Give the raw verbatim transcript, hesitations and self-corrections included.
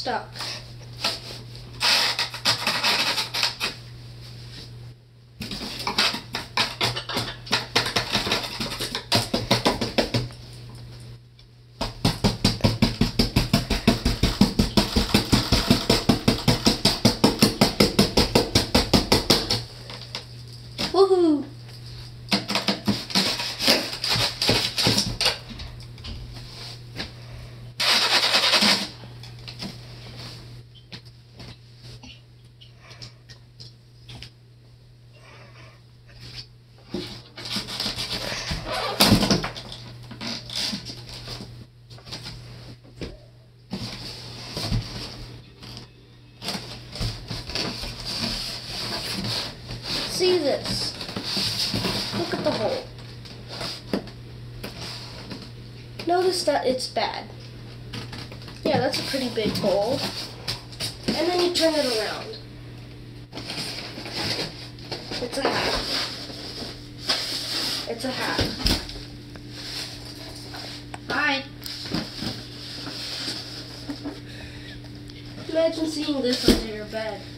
stuck. Woohoo! See this. Look at the hole. Notice that it's bad. Yeah, that's a pretty big hole. And then you turn it around. It's a half. It's a half. Hi. Imagine seeing this under your bed.